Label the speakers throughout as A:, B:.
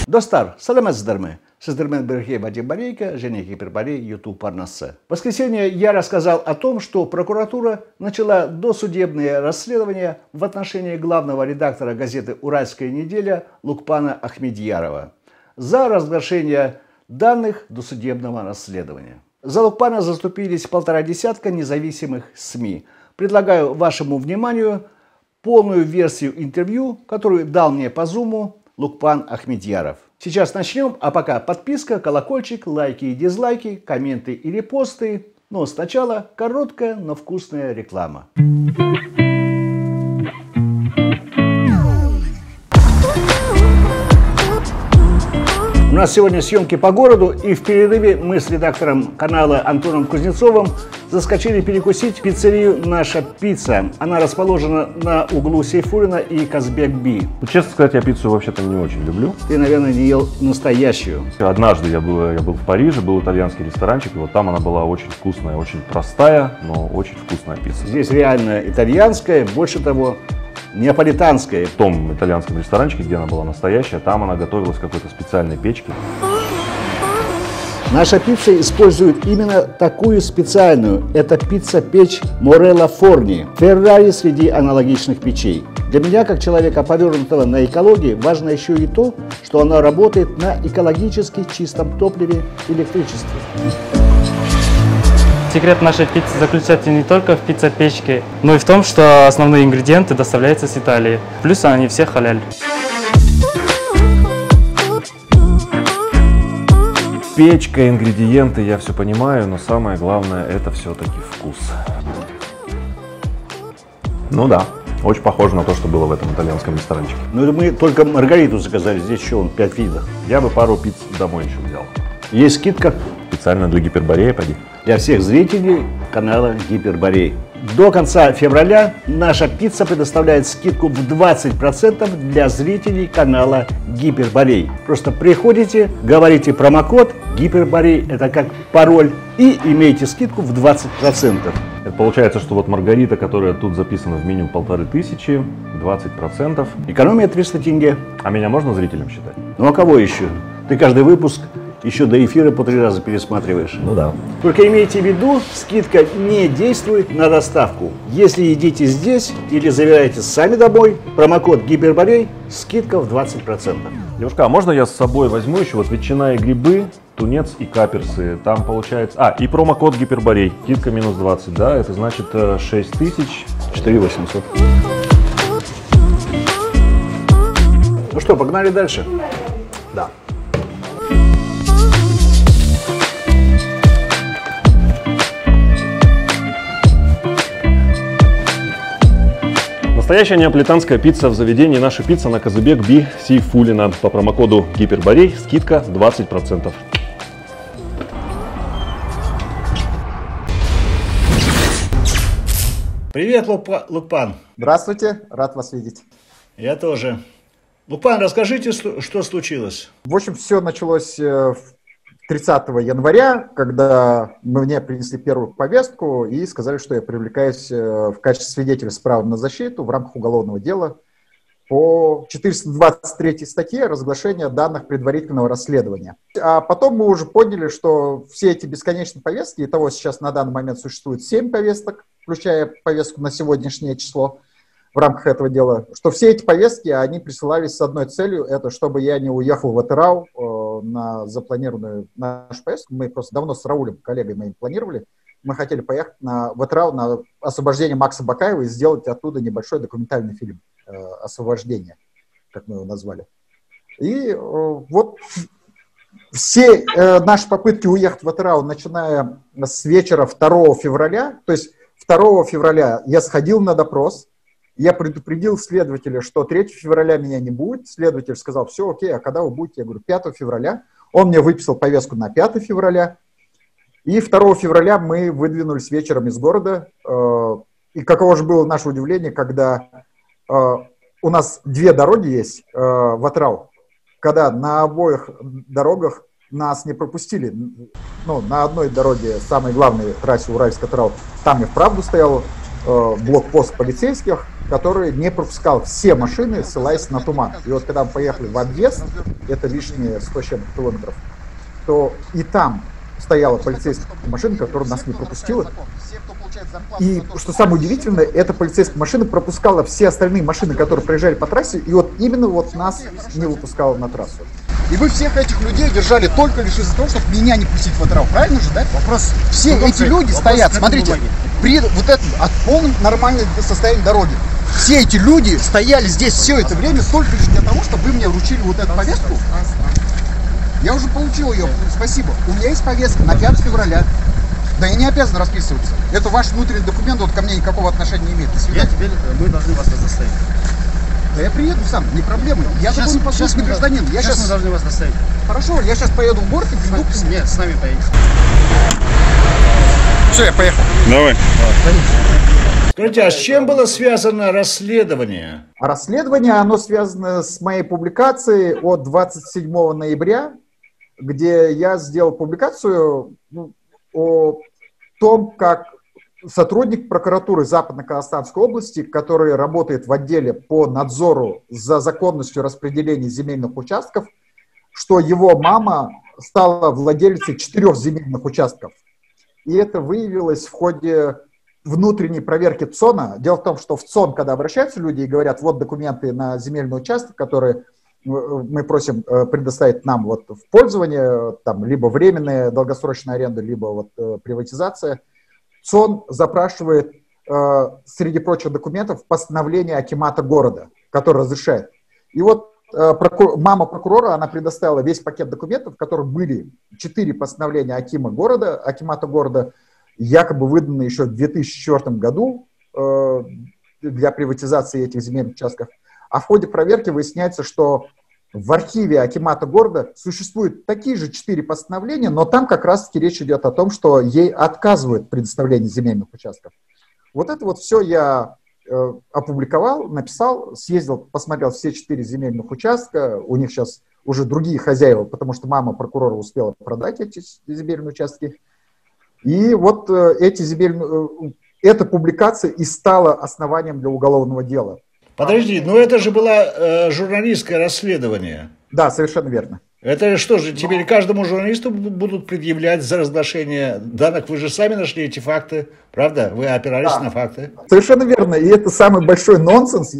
A: Достар, саламатсыздармы? Сіздермен бірге Вадим Борейко, Женя Гиперборей, YouTube арнасы. В воскресенье я рассказал о том, что прокуратура начала досудебное расследование в отношении главного редактора газеты «Уральская неделя» Лукпана Ахмедьярова за разглашение данных досудебного расследования. За Лукпана заступились 1,5 десятка независимых СМИ. Предлагаю вашему вниманию полную версию интервью, которую дал мне по Зуму Лукпан Ахмедьяров. Сейчас начнем, а пока подписка, колокольчик, лайки и дизлайки, комменты и репосты. Но сначала короткая, но вкусная реклама. У нас сегодня съемки по городу, и в перерыве мы с редактором канала Антоном Кузнецовым заскочили перекусить в пиццерию «Наша пицца». Она расположена на углу Сейфуллина и Казбек-Би.
B: Честно сказать, я пиццу вообще-то не очень люблю.
A: Ты, наверное, не ел настоящую.
B: Однажды я был в Париже, был итальянский ресторанчик, и вот там она была очень вкусная, очень простая, но очень вкусная пицца.
A: Здесь реально итальянская, больше того, неаполитанская.
B: В том итальянском ресторанчике, где она была настоящая, там она готовилась в какой-то специальной печке.
A: Наша пицца использует именно такую специальную. Это пицца-печь Морелла Форни, Феррари среди аналогичных печей. Для меня, как человека, повернутого на экологии, важно еще и то, что она работает на экологически чистом топливе электричестве.
C: Секрет нашей пиццы заключается не только в пицца-печке, но и в том, что основные ингредиенты доставляются с Италии. Плюс они все халяль.
B: Печка, ингредиенты, я все понимаю, но самое главное это все-таки вкус. Ну да, очень похоже на то, что было в этом итальянском ресторанчике.
A: Ну мы только маргариту заказали, здесь еще 5 видов.
B: Я бы пару пицц домой еще взял.
A: Есть скидка
B: Специально для Гиперборея, поди.
A: Для всех зрителей канала Гиперборей. До конца февраля наша пицца предоставляет скидку в 20% для зрителей канала Гиперборей. Просто приходите, говорите промокод Гиперборей, это как пароль, и имеете скидку в 20%.
B: Это получается, что вот маргарита, которая тут записана в меню 1500, 20%.
A: Экономия 300 тенге.
B: А меня можно зрителям считать?
A: Ну а кого еще? Ты каждый выпуск еще до эфира по 3 раза пересматриваешь.
B: Ну да.
A: Только имейте в виду, скидка не действует на доставку. Если едите здесь или забираете сами домой, промокод Гиперборей, скидка в 20%.
B: Девушка, а можно я с собой возьму еще вот ветчина и грибы, тунец и каперсы? Там получается... А, и промокод Гиперборей, скидка минус 20, да? Это значит 6000...
A: 4800. Ну что, погнали дальше?
B: Да. Настоящая неаполитанская пицца в заведении «Наша пицца» на Казбек-Би, Сейфуллина. По промокоду Гиперборей скидка 20%.
A: Привет, Лукпан.
D: Здравствуйте, рад вас видеть.
A: Я тоже. Лукпан, расскажите, что случилось?
D: В общем, все началось 30 января, когда мне принесли первую повестку и сказали, что я привлекаюсь в качестве свидетеля с правом на защиту в рамках уголовного дела по 423 статье «Разглашение данных предварительного расследования». А потом мы уже поняли, что все эти бесконечные повестки, и того сейчас на данный момент существует 7 повесток, включая повестку на сегодняшнее число, в рамках этого дела, что все эти повестки, они присылались с одной целью, это чтобы я не уехал в Атырау на запланированную нашу поездку. Мы просто давно с Раулем, коллегой моим, планировали. Мы хотели поехать в Атырау на освобождение Макса Бакаева и сделать оттуда небольшой документальный фильм «Освобождение», как мы его назвали. И вот все наши попытки уехать в Атырау, начиная с вечера 2 февраля, то есть 2 февраля я сходил на допрос, я предупредил следователя, что 3 февраля меня не будет. Следователь сказал, все, окей, а когда вы будете? Я говорю, 5 февраля. Он мне выписал повестку на 5 февраля. И 2 февраля мы выдвинулись вечером из города. И каково же было наше удивление, когда у нас 2 дороги есть в Атырау, когда на обоих дорогах нас не пропустили. Ну, на одной дороге, самой главной трассе Уральск-Атырау, там и вправду стоял блокпост полицейских, который не пропускал все машины, ссылаясь на туман. И вот когда мы поехали в объезд, это лишние 100 с чем-то километров, то и там стояла полицейская машина, которая нас не пропустила. И что самое удивительное, эта полицейская машина пропускала все остальные машины, которые проезжали по трассе, и вот именно вот нас не выпускала на трассу.
E: И вы всех этих людей держали только лишь из-за того, чтобы меня не пустить в ОТРА. Правильно же, да? Вопрос. Все эти люди стоят, смотрите, при вот этом от полном нормальном состоянии дороги. Все эти люди стояли здесь все это время только лишь для того, чтобы вы мне вручили вот эту повестку. Я уже получил ее, спасибо. У меня есть повестка на 5 февраля. Да я не обязан расписываться. Это ваш внутренний документ, вот ко мне никакого отношения не имеет. До свидания.
F: Теперь мы должны вас доставить.
E: Да я приеду сам, не проблема. Я такой непослушный гражданин.
F: Сейчас мы должны вас доставить.
E: Хорошо, я сейчас поеду в город и приду.
F: Нет, с нами поедете.
E: Все, я поехал.
B: Давай.
A: Скажите, а с чем было связано расследование?
D: А расследование, оно связано с моей публикацией от 27 ноября, где я сделал публикацию о том, как сотрудник прокуратуры Западно-Казахстанской области, который работает в отделе по надзору за законностью распределения земельных участков, что его мама стала владелицей 4 земельных участков. И это выявилось в ходе внутренней проверки ЦОНа. Дело в том, что в ЦОН, когда обращаются люди и говорят, вот документы на земельный участок, которые мы просим предоставить нам вот в пользование, там, либо временная долгосрочная аренда, либо вот приватизация, ЦОН запрашивает, среди прочих документов, постановление акимата города, которое разрешает. И вот мама прокурора, она предоставила весь пакет документов, в которых были 4 постановления акимата города, якобы выданные еще в 2004 году для приватизации этих земельных участков. А в ходе проверки выясняется, что в архиве акимата города существуют такие же 4 постановления, но там как раз-таки речь идет о том, что ей отказывают в предоставлении земельных участков. Вот это вот все я опубликовал, написал, съездил, посмотрел все 4 земельных участка. У них сейчас уже другие хозяева, потому что мама прокурора успела продать эти земельные участки. И вот эта публикация и стала основанием для уголовного дела.
A: Подожди, но это же было журналистское расследование.
D: Да, совершенно верно.
A: Это что же, теперь каждому журналисту будут предъявлять за разглашение данных? Вы же сами нашли эти факты, правда? Вы опирались на факты.
D: Совершенно верно. И это самый большой нонсенс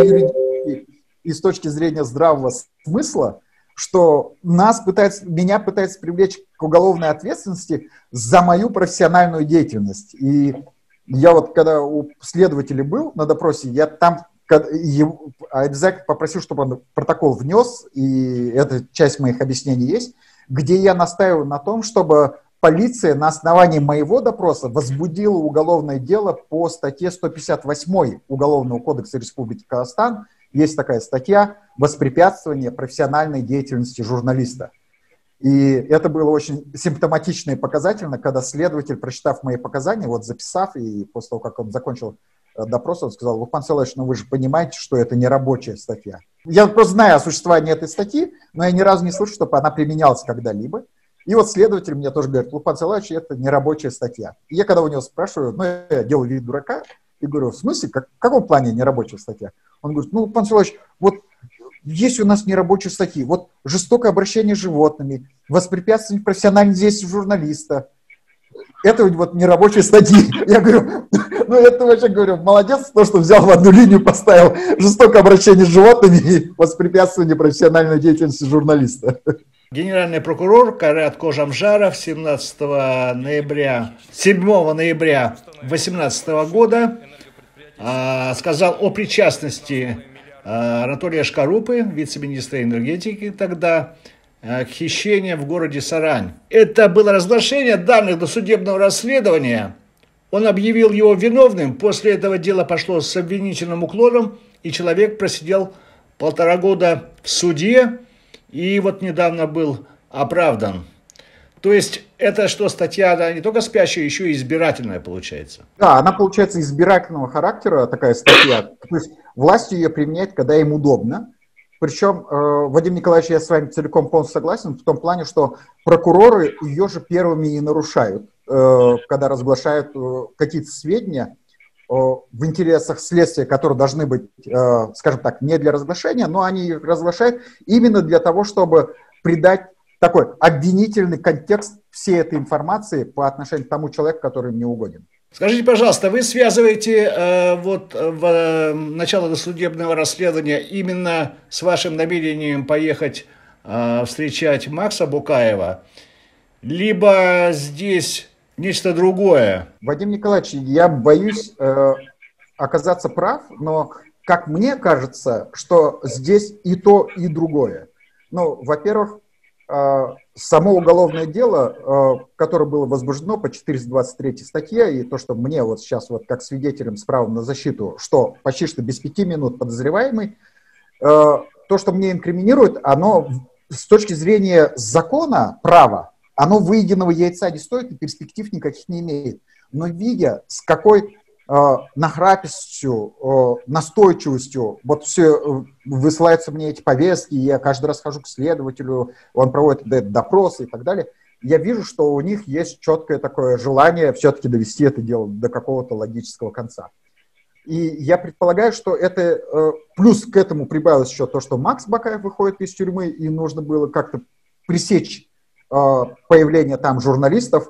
D: и с точки зрения здравого смысла, что меня пытаются привлечь к уголовной ответственности за мою профессиональную деятельность. И я вот, когда у следователя был на допросе, я там обязательно попросил, чтобы он протокол внес, и эта часть моих объяснений есть, где я настаиваю на том, чтобы полиция на основании моего допроса возбудила уголовное дело по статье 158 Уголовного кодекса Республики Казахстан. Есть такая статья «Воспрепятствование профессиональной деятельности журналиста». И это было очень симптоматично и показательно, когда следователь, прочитав мои показания, вот записав, и после того, как он закончил допрос, он сказал: Лукман Салаевич, ну вы же понимаете, что это не рабочая статья. Я просто знаю о существовании этой статьи, но я ни разу не слышал, чтобы она применялась когда-либо. И вот следователь мне тоже говорит: Лукман Салаевич, это не рабочая статья. И я когда у него спрашиваю, я делаю вид дурака, и говорю: в смысле, в каком плане не рабочая статья? Он говорит: ну, Лукман Салаевич, вот есть у нас нерабочие статьи, вот жестокое обращение с животными, воспрепятствование профессиональной деятельности журналиста. Это вот нерабочие статьи. Я говорю, ну это вообще, говорю, молодец, то, что взял в одну линию, поставил жестокое обращение с животными и воспрепятствование профессиональной деятельности журналиста.
A: Генеральный прокурор Кайрат Кожамжаров 7 ноября 2018 года сказал о причастности Анатолия Шкарупы, вице-министра энергетики тогда, к хищению в городе Сарань. Это было разглашение данных досудебного расследования. Он объявил его виновным. После этого дело пошло с обвинительным уклоном, и человек просидел 1,5 года в суде, и вот недавно был оправдан. То есть это что, статья, она не только спящая, еще и избирательная получается?
D: Да, она получается избирательного характера, такая статья. То есть властью ее применяет, когда им удобно. Причем, Вадим Николаевич, я с вами целиком полностью согласен в том плане, что прокуроры ее же первыми и нарушают, когда разглашают какие-то сведения в интересах следствия, которые должны быть, скажем так, не для разглашения, но они их разглашают именно для того, чтобы придать такой обвинительный контекст всей этой информации по отношению к тому человеку, который мне угоден.
A: Скажите, пожалуйста, вы связываете начало досудебного расследования именно с вашим намерением поехать встречать Макса Букаева, либо здесь нечто другое?
D: Вадим Николаевич, я боюсь оказаться прав, но, как мне кажется, что здесь и то, и другое. Ну, во-первых, само уголовное дело, которое было возбуждено по 423 статье, и то, что мне вот сейчас вот как свидетелям с правом на защиту, что почти что без 5 минут подозреваемый, то, что мне инкриминирует, оно с точки зрения закона, права, оно выеденного яйца не стоит и перспектив никаких не имеет. Но видя, с какой нахрапистостью, настойчивостью, вот все высылаются мне эти повестки, я каждый раз хожу к следователю, он проводит допросы и так далее, я вижу, что у них есть четкое такое желание все-таки довести это дело до какого-то логического конца. И я предполагаю, что это, плюс к этому прибавилось еще то, что Макс Бакаев выходит из тюрьмы, и нужно было как-то пресечь появление там журналистов.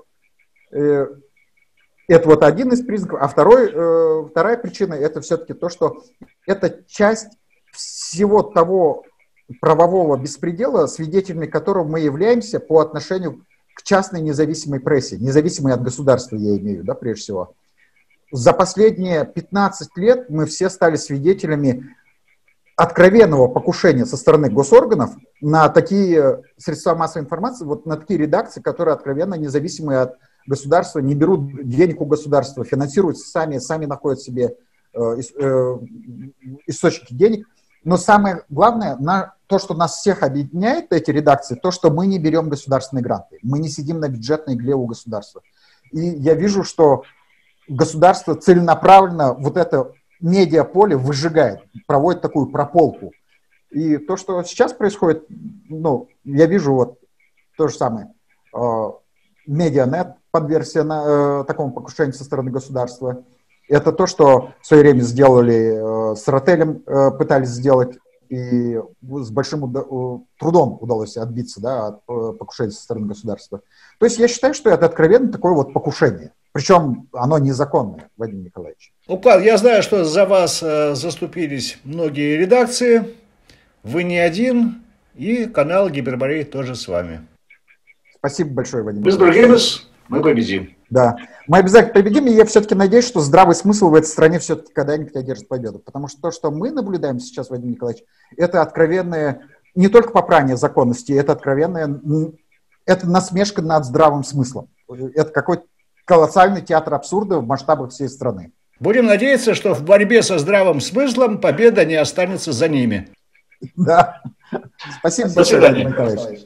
D: Это вот один из признаков. А вторая причина – это все-таки то, что это часть всего того правового беспредела, свидетелями которого мы являемся по отношению к частной независимой прессе, независимой от государства, я имею в виду, да, прежде всего. За последние 15 лет мы все стали свидетелями откровенного покушения со стороны госорганов на такие средства массовой информации, вот на такие редакции, которые откровенно независимые от государства, не берут денег у государства, финансируются сами находят себе источники денег. Но самое главное, то, что нас всех объединяет, эти редакции, то, что мы не берем государственные гранты, мы не сидим на бюджетной игле у государства. И я вижу, что государство целенаправленно вот это медиаполе выжигает, проводит такую прополку. И то, что сейчас происходит, ну, я вижу вот то же самое. Медианет подвергся такому покушению со стороны государства. Это то, что в свое время сделали с Ротелем, пытались сделать, и с большим трудом удалось отбиться, да, от покушения со стороны государства. То есть я считаю, что это откровенно такое вот покушение. Причем оно незаконное, Вадим Николаевич.
A: Укал, я знаю, что за вас заступились многие редакции. Вы не один, и канал Гиперборей тоже с вами.
D: Спасибо большое, Вадим
A: Николаевич. Мы сдружились, мы победим.
D: Да, мы обязательно победим, и я все-таки надеюсь, что здравый смысл в этой стране все-таки когда-нибудь одержит победу. Потому что то, что мы наблюдаем сейчас, Вадим Николаевич, это откровенное, не только попрание законности, это откровенное, это насмешка над здравым смыслом. Это какой-то колоссальный театр абсурда в масштабах всей страны.
A: Будем надеяться, что в борьбе со здравым смыслом победа не останется за ними.
D: Да. Спасибо большое, Вадим Николаевич.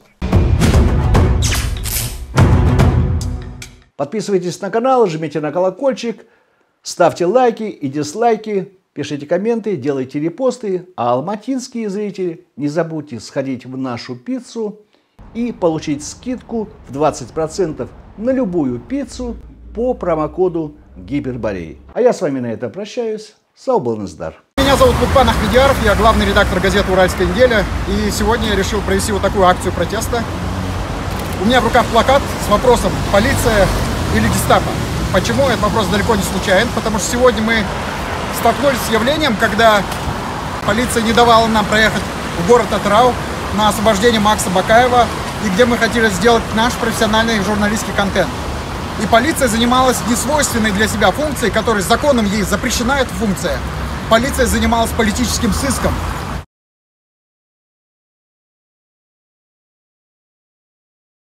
A: Подписывайтесь на канал, жмите на колокольчик, ставьте лайки и дизлайки, пишите комменты, делайте репосты. А алматинские зрители, не забудьте сходить в нашу пиццу и получить скидку в 20% на любую пиццу по промокоду Гиперборей. А я с вами на этом прощаюсь. Сау был Нездар.
E: Меня зовут Лукпан Ахмедияров, я главный редактор газеты «Уральская неделя». И сегодня я решил провести вот такую акцию протеста. У меня в руках плакат с вопросом «Полиция или гестапо?». Почему? Этот вопрос далеко не случайен, потому что сегодня мы столкнулись с явлением, когда полиция не давала нам проехать в город Атырау на освобождение Макса Бакаева, и где мы хотели сделать наш профессиональный журналистский контент. И полиция занималась несвойственной для себя функцией, которой законом ей запрещена эта функция. Полиция занималась политическим сыском.